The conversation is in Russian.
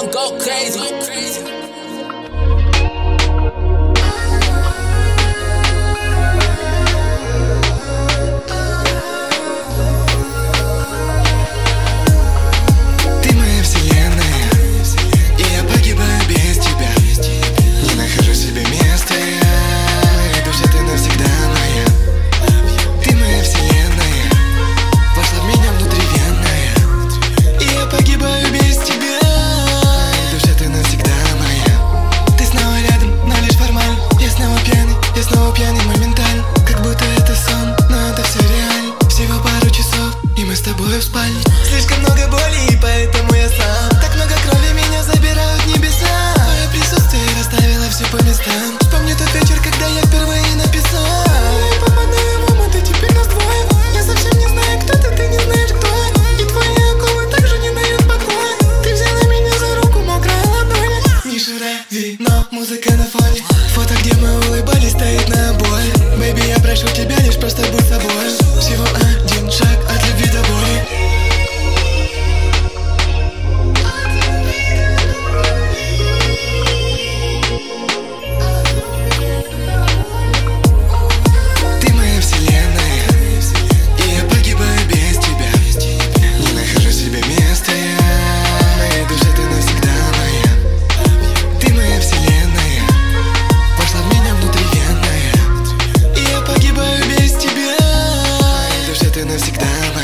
gon' go crazy. Слишком много боли, и поэтому я сам. Так много крови, меня забирают небеса. Твое присутствие расставило все по местам. Вспомни тот вечер, когда я впервые написал. Я попадаю в омут, и теперь нас двое. Я совсем не знаю, кто ты не знаешь, кто я. И твои оковы также не дают покоя. Ты взяла меня за руку, мокрая ладонь. Мишура, вино, музыка на фоне. Фото, где мы улыбались, стоит на обои. Бэйби, я прошу тебя, лишь просто будь собой. Всего один шаг от любви до боли. Навсегда.